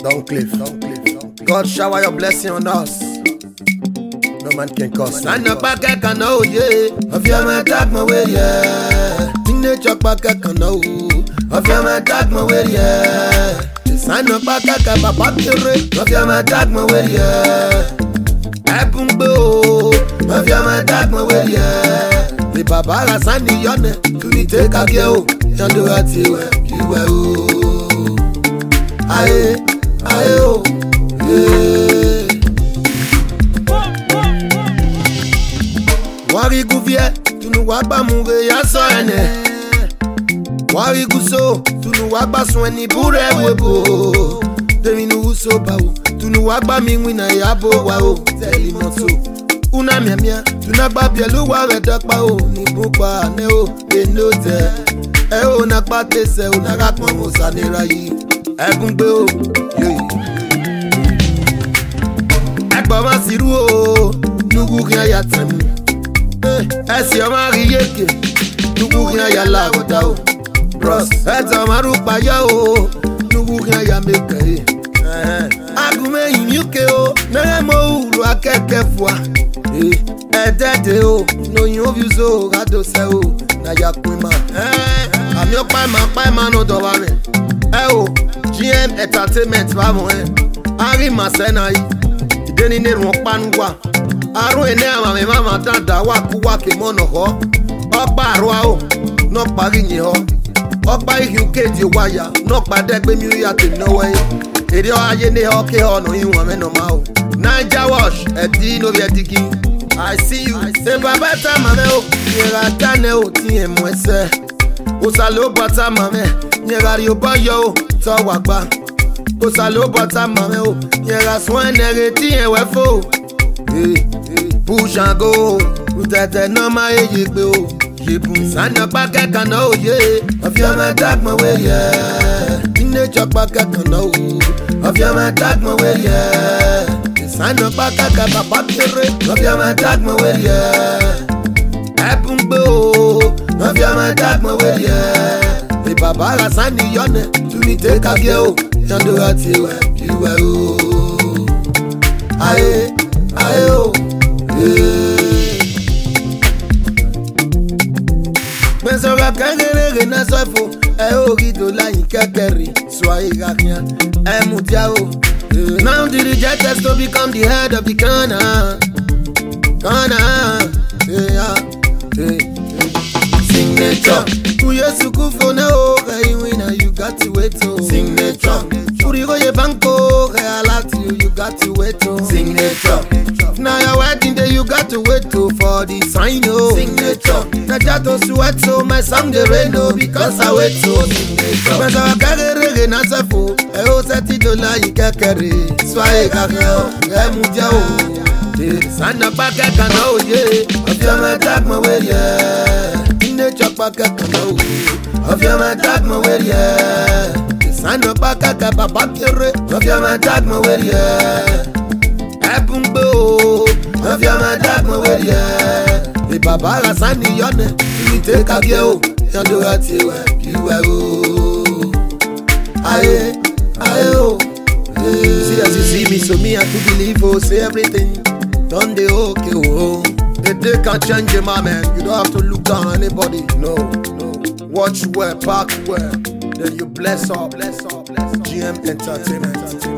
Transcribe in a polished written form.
Cliff. God shower your blessing on us. No man can cause. Stand up back, I can know, yeah. Of your man, tag my way, yeah. Nature back, I can know. Of your man, tag my way, yeah. Stand up back, I can pop your rate. Of your man, tag my way, yeah. Abumbo. Of your man, tag my way, yeah. The Baba la Sani Yone. To me take a girl. Yandu at you, you will. Aye, aye, oh, yeah. Wari Gouvie, tu nous vois pas mourir, y'a ça, Wari Gousso, tu nous vois pas soigner pour les webo. Demi nous so pa ou, tu nous vois pas mingwina yabo wao, teli monso. Una mia, tu n'as pas bien le ware pa o, ni pourquoi ne o, et no te. Eh o na pas te se, o na rak mo sa ne rayi. Ebungbe o, Egba ma siru o, nugu rien ya temu. Esi o ma riyeke, nugu rien ya la rota o. Bros, eto ma rupa ya o, nugu rien ya meke. Agume inyuke o, nere mo ulu akeke fwa. Edede o, no yin oviuzo, rado se o, na ya kwima. Ami o pa ma no do wa me. Oh, GM Entertainment va moi. Ari Masena yi. Ideni ne ron panwa. Aro ene ama me mama dada wa kuwa ke mono ho. Opa aro o. No pari yin ho. Opa ihun keji waya. No pade gbe mi ya te no way. Ere o aye ne ho ke ho no yin won me no ma o. Naija wash edi no be digi. I see you. Se baba ta mame o. Yera tane o ti en mo ese. O salo bata mame. Nyera ri o boyo to wa gba. O salo bata mame o. Nyera swan nere ti en we fo. Push and go. Utete no ma ye gbe o. Yebun sana pa keka no ye. Of your man tag my way, yeah. Nature pa keka no. Of your man tag my way, yeah. Sana pa keka papa kere. Of your man tag my way, yeah. Abumbo. Of your man tag my way, yeah. The Baba la Sani Yone. To me take a girl. Yandu at you, you will. Aye, aye, oh, mais ça va kangere na sofo. O gido la inkekeri. Soyez rien. Mutiao. Now the rejected to become the head of the Ghana. Signature. Yesu kufona o winner, you got to wait to signature. Urigo ye banko reality, you got to wait to signature. Now your wedding day, you got to wait to for the sign o signature. Na jato sweat so my song the rain because I wait to signature. But I carry na safo, o seti dola ikekere. Soyez gagnant, mudiao. Sana pa keka no ye, of your man tag my way, yeah. Nature pa keka no, of your man tag my way, yeah. Sana pa keka papa kere, of your man tag my way, yeah. Abumbo, of your man tag my way, yeah. The Baba la Sani Yone, you take a girl, yandu at you, you will. Aye, aye, oh. See as you see me, so me I to believe, oh, say everything. Done the okay, oh. They can't change it, my man. You don't have to look down on anybody. No. Watch where, park where. Then you bless up. GM Entertainment.